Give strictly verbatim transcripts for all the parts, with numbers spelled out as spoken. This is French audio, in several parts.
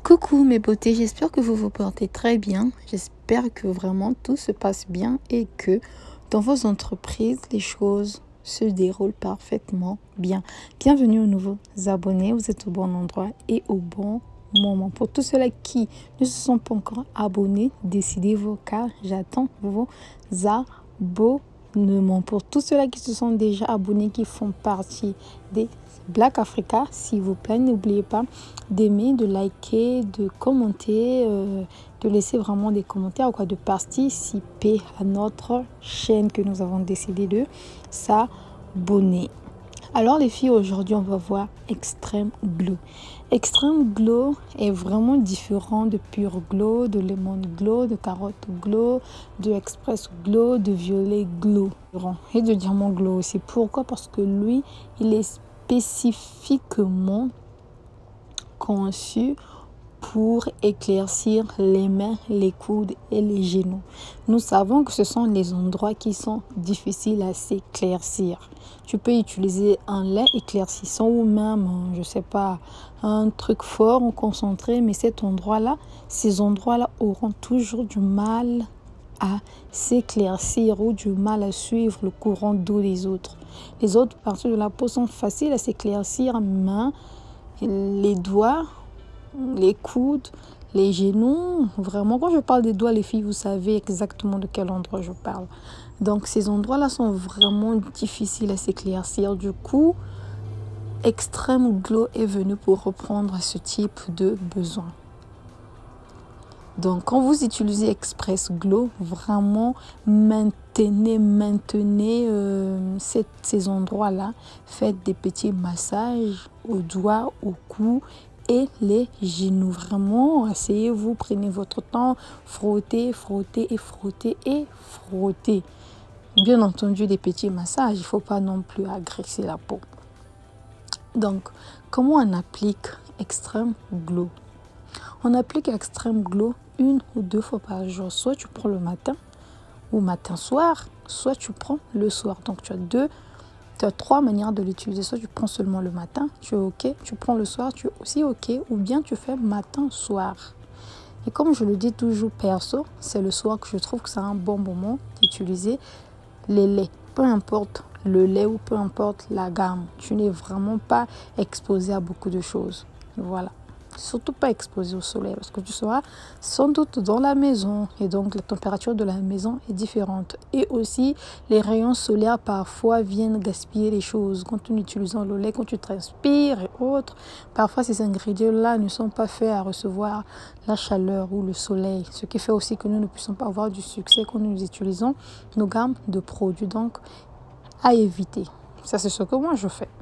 Coucou mes beautés, j'espère que vous vous portez très bien. J'espère que vraiment tout se passe bien et que dans vos entreprises, les choses se déroulent parfaitement bien. Bienvenue aux nouveaux abonnés, vous êtes au bon endroit et au bon moment. Pour tous ceux-là qui ne se sont pas encore abonnés, décidez-vous car j'attends vos abonnements. Pour tous ceux-là qui se sont déjà abonnés, qui font partie des Black Africa, s'il vous plaît, n'oubliez pas d'aimer, de liker, de commenter, euh, de laisser vraiment des commentaires ou quoi, de participer à notre chaîne que nous avons décidé de s'abonner. Alors les filles, aujourd'hui on va voir Extreme Glow. Extreme Glow est vraiment différent de Pure Glow, de Lemon Glow, de Carotte Glow, de Express Glow, de Violet Glow et de Diamant Glow aussi. Pourquoi? Parce que lui, il est spécifiquement conçu pour éclaircir les mains, les coudes et les genoux. Nous savons que ce sont les endroits qui sont difficiles à s'éclaircir. Tu peux utiliser un lait éclaircissant ou même, je sais pas, un truc fort ou concentré, mais cet endroit-là, ces endroits-là auront toujours du mal à s'éclaircir ou du mal à suivre le courant d'eau des autres. Les autres parties de la peau sont faciles à s'éclaircir, mais les doigts, les coudes, les genoux, vraiment, quand je parle des doigts, les filles, vous savez exactement de quel endroit je parle. Donc, ces endroits-là sont vraiment difficiles à s'éclaircir. Du coup, Extreme Glow est venu pour reprendre ce type de besoin. Donc, quand vous utilisez Express Glow, vraiment maintenez, maintenez euh, cette, ces endroits-là. Faites des petits massages aux doigts, au cou et les genoux. Vraiment, asseyez-vous, prenez votre temps, frottez, frottez et frottez et frottez. Bien entendu, des petits massages, il ne faut pas non plus agresser la peau. Donc, comment on applique Extreme Glow? On applique Extreme Glow une ou deux fois par jour. Soit tu prends le matin ou matin-soir, soit tu prends le soir. Donc, tu as deux, tu as trois manières de l'utiliser. Soit tu prends seulement le matin, tu es OK. Tu prends le soir, tu es aussi OK. Ou bien tu fais matin-soir. Et comme je le dis toujours perso, c'est le soir que je trouve que c'est un bon moment d'utiliser les laits. Peu importe le lait ou peu importe la gamme. Tu n'es vraiment pas exposé à beaucoup de choses. Voilà. Surtout pas exposé au soleil parce que tu seras sans doute dans la maison et donc la température de la maison est différente. Et aussi, les rayons solaires parfois viennent gaspiller les choses. Quand on utilise le lait, quand tu transpires et autres, parfois ces ingrédients-là ne sont pas faits à recevoir la chaleur ou le soleil. Ce qui fait aussi que nous ne puissions pas avoir du succès quand nous utilisons nos gammes de produits. Donc, à éviter. Ça, c'est ce que moi je fais.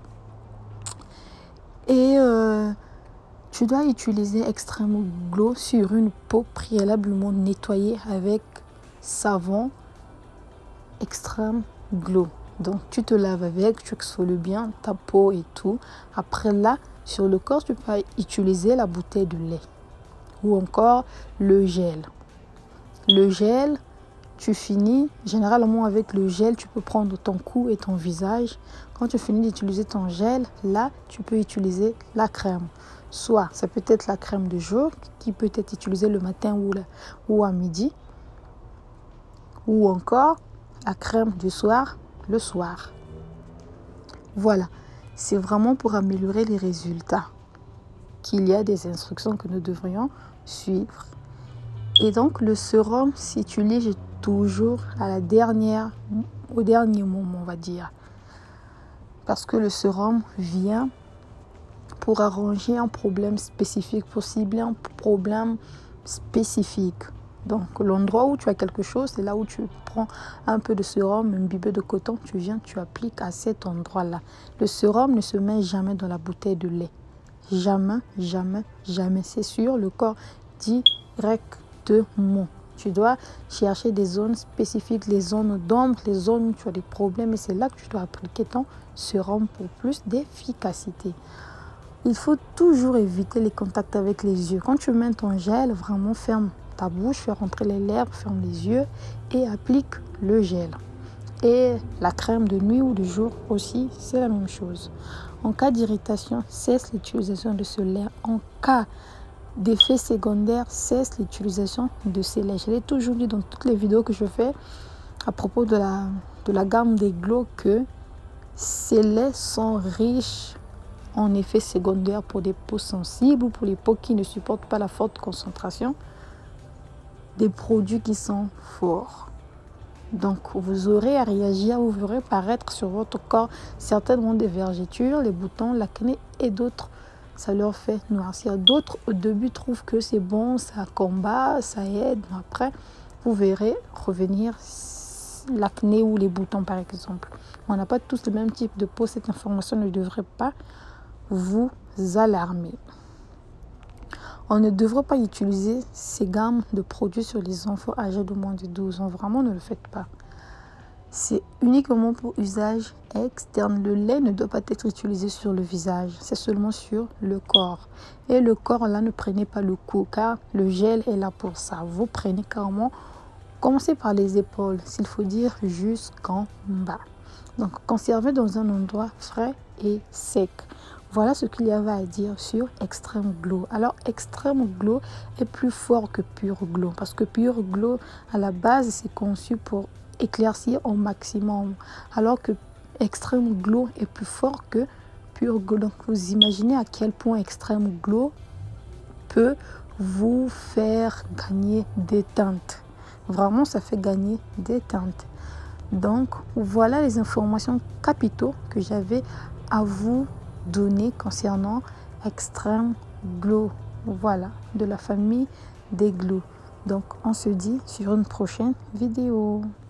Et euh, tu dois utiliser Extreme Glow sur une peau préalablement nettoyée avec savon Extreme Glow. Donc, tu te laves avec, tu exfolies bien ta peau et tout. Après là, sur le corps, tu peux utiliser la bouteille de lait ou encore le gel. Le gel, tu finis, généralement avec le gel, tu peux prendre ton cou et ton visage. Quand tu finis d'utiliser ton gel, là, tu peux utiliser la crème. Soit, ça peut être la crème de jour, qui peut être utilisée le matin ou, la, ou à midi. Ou encore, la crème du soir, le soir. Voilà, c'est vraiment pour améliorer les résultats qu'il y a des instructions que nous devrions suivre. Et donc, le sérum, si tu lis toujours à la dernière, au dernier moment, on va dire. Parce que le sérum vient pour arranger un problème spécifique, pour cibler un problème spécifique. Donc, l'endroit où tu as quelque chose, c'est là où tu prends un peu de sérum, un bibet de coton, tu viens, tu appliques à cet endroit-là. Le sérum ne se met jamais dans la bouteille de lait. Jamais, jamais, jamais. C'est sûr, le corps directement. Tu dois chercher des zones spécifiques, les zones d'ombre, les zones où tu as des problèmes. Et c'est là que tu dois appliquer ton sérum pour plus d'efficacité. Il faut toujours éviter les contacts avec les yeux. Quand tu mets ton gel, vraiment ferme ta bouche, fais rentrer les lèvres, ferme les yeux et applique le gel. Et la crème de nuit ou de jour aussi, c'est la même chose. En cas d'irritation, cesse l'utilisation de ce lait. En cas d'effets secondaires, cesse l'utilisation de ces laits. Je l'ai toujours dit dans toutes les vidéos que je fais à propos de la, de la gamme des Glow que ces laits sont riches en effets secondaires pour des peaux sensibles ou pour les peaux qui ne supportent pas la forte concentration des produits qui sont forts. Donc vous aurez à réagir, vous verrez paraître sur votre corps certainement des vergetures, les boutons, l'acné et d'autres. Ça leur fait noircir. D'autres au début trouvent que c'est bon, ça combat, ça aide. Après, vous verrez revenir l'acné ou les boutons par exemple. On n'a pas tous le même type de peau. Cette information ne devrait pas vous alarmer. On ne devrait pas utiliser ces gammes de produits sur les enfants âgés de moins de douze ans. Vraiment, ne le faites pas. C'est uniquement pour usage externe. Le lait ne doit pas être utilisé sur le visage. C'est seulement sur le corps. Et le corps, là, ne prenez pas le coup, car le gel est là pour ça. Vous prenez carrément, commencez par les épaules, s'il faut dire jusqu'en bas. Donc, conservez dans un endroit frais et sec. Voilà ce qu'il y avait à dire sur Extreme Glow. Alors, Extreme Glow est plus fort que Pure Glow. Parce que Pure Glow, à la base, c'est conçu pour éclaircir au maximum. Alors que Extreme Glow est plus fort que Pure Glow. Donc, vous imaginez à quel point Extreme Glow peut vous faire gagner des teintes. Vraiment, ça fait gagner des teintes. Donc, voilà les informations capitaux que j'avais à vous données concernant Extreme Glow, voilà, de la famille des Glow. Donc on se dit sur une prochaine vidéo.